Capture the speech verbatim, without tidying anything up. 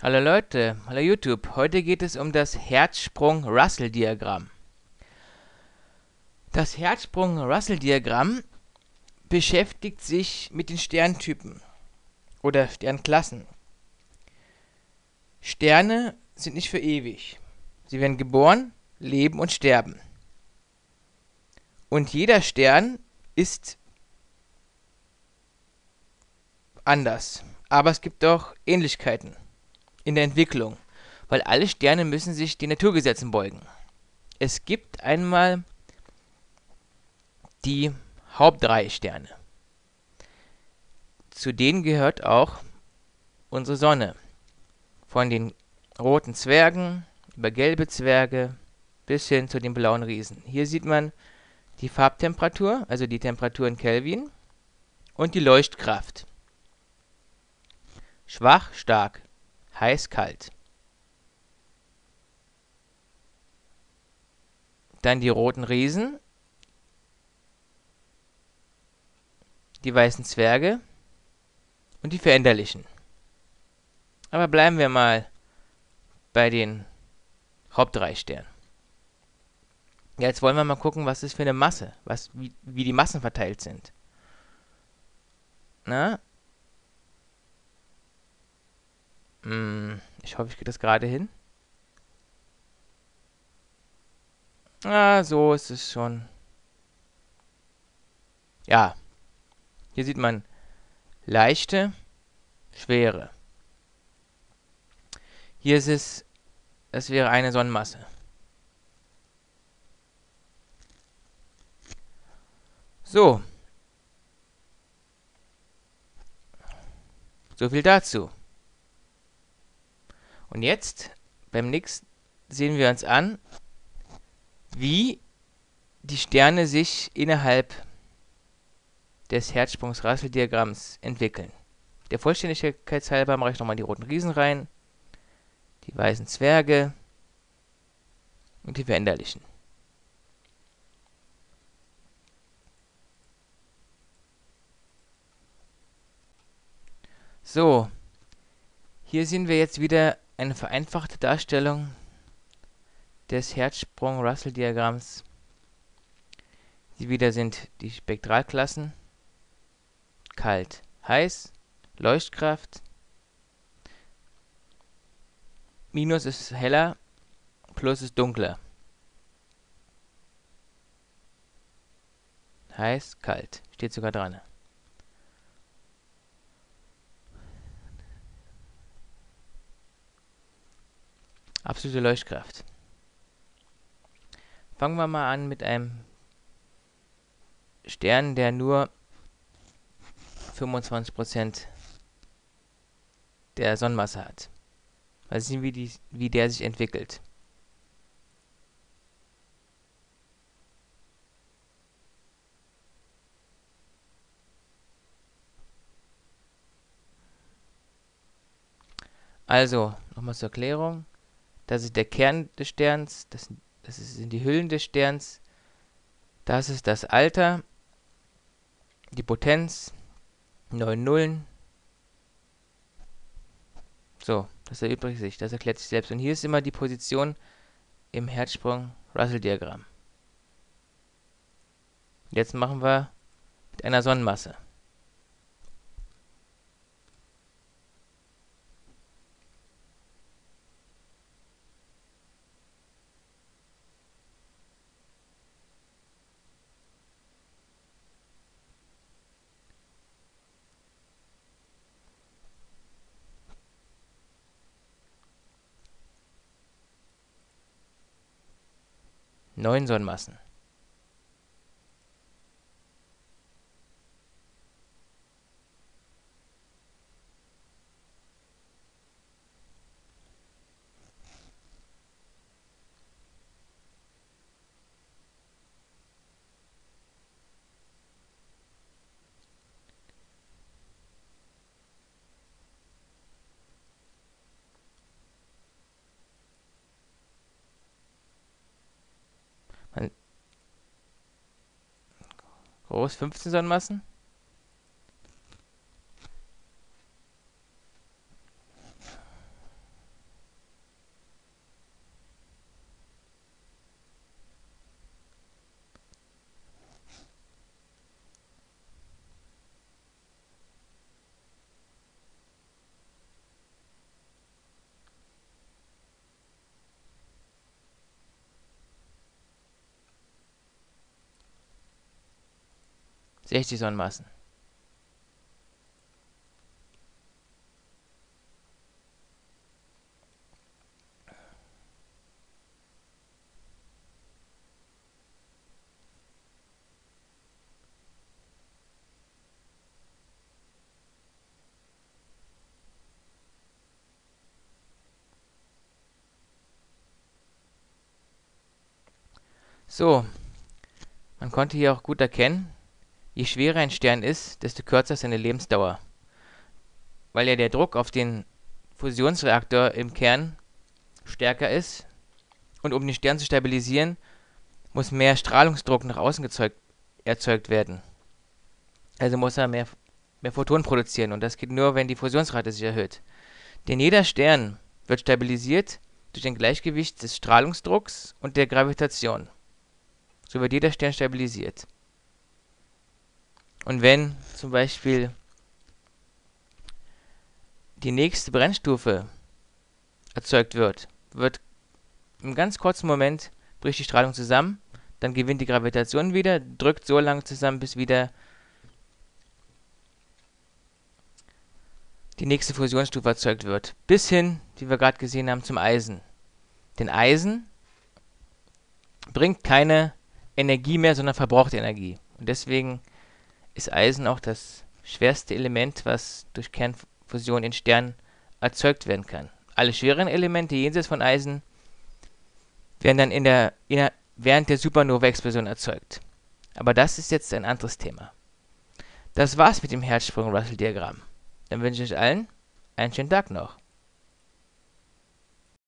Hallo Leute, hallo YouTube. Heute geht es um das Herzsprung-Russell-Diagramm. Das Herzsprung-Russell-Diagramm beschäftigt sich mit den Sterntypen oder Sternklassen. Sterne sind nicht für ewig. Sie werden geboren, leben und sterben. Und jeder Stern ist anders. Aber es gibt auch Ähnlichkeiten in der Entwicklung, weil alle Sterne müssen sich den Naturgesetzen beugen. Es gibt einmal die Hauptreihe-Sterne. Zu denen gehört auch unsere Sonne. Von den roten Zwergen über gelbe Zwerge bis hin zu den blauen Riesen. Hier sieht man die Farbtemperatur, also die Temperatur in Kelvin, und die Leuchtkraft. Schwach, stark, heiß, kalt. Dann die roten Riesen, die weißen Zwerge und die veränderlichen. Aber bleiben wir mal bei den Hauptdreisternen. Ja, jetzt wollen wir mal gucken, was ist für eine Masse, was, wie, wie die Massen verteilt sind. Na? Hm, ich hoffe, ich kriege das gerade hin. Ah, so ist es schon. Ja, hier sieht man leichte, schwere. Hier ist es, das wäre eine Sonnenmasse. So, so viel dazu. Und jetzt, beim nächsten, sehen wir uns an, wie die Sterne sich innerhalb des Herzsprungs-Russell-Diagramms entwickeln. Der Vollständigkeit halber mache ich nochmal die roten Riesen rein, die weißen Zwerge und die veränderlichen. So, hier sehen wir jetzt wieder eine vereinfachte Darstellung des Herzsprung-Russell-Diagramms. Die wieder sind die Spektralklassen: kalt, heiß, Leuchtkraft. Minus ist heller, Plus ist dunkler. Heiß, kalt. Steht sogar dran. Absolute Leuchtkraft. Fangen wir mal an mit einem Stern, der nur fünfundzwanzig Prozent der Sonnenmasse hat. Mal sehen, wie, die, wie der sich entwickelt. Also, nochmal zur Erklärung. Das ist der Kern des Sterns, das, das sind die Hüllen des Sterns. Das ist das Alter, die Potenz, neun Nullen. So, das erübrigt sich, das erklärt sich selbst. Und hier ist immer die Position im Herzsprung-Russell-Diagramm. Jetzt machen wir mit einer Sonnenmasse. Neun Sonnenmassen. Man, groß, fünfzehn Sonnenmassen. sechzig Sonnenmassen. So, man konnte hier auch gut erkennen, je schwerer ein Stern ist, desto kürzer ist seine Lebensdauer, weil ja der Druck auf den Fusionsreaktor im Kern stärker ist und um den Stern zu stabilisieren, muss mehr Strahlungsdruck nach außen gezeugt, erzeugt werden. Also muss er mehr, mehr Photonen produzieren und das geht nur, wenn die Fusionsrate sich erhöht. Denn jeder Stern wird stabilisiert durch ein Gleichgewicht des Strahlungsdrucks und der Gravitation. So wird jeder Stern stabilisiert. Und wenn zum Beispiel die nächste Brennstufe erzeugt wird, wird im ganz kurzen Moment bricht die Strahlung zusammen, dann gewinnt die Gravitation wieder, drückt so lange zusammen, bis wieder die nächste Fusionsstufe erzeugt wird. Bis hin, wie wir gerade gesehen haben, zum Eisen. Denn Eisen bringt keine Energie mehr, sondern verbraucht Energie. Und deswegen ist Eisen auch das schwerste Element, was durch Kernfusion in Sternen erzeugt werden kann. Alle schweren Elemente jenseits von Eisen werden dann in der, in der, während der Supernova-Explosion erzeugt. Aber das ist jetzt ein anderes Thema. Das war's mit dem Herzsprung-Russell-Diagramm. Dann wünsche ich euch allen einen schönen Tag noch.